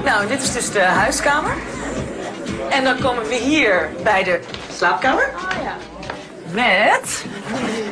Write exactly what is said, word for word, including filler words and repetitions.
Nou, dit is dus de huiskamer. En dan komen we hier bij de slaapkamer. Oh ja. Met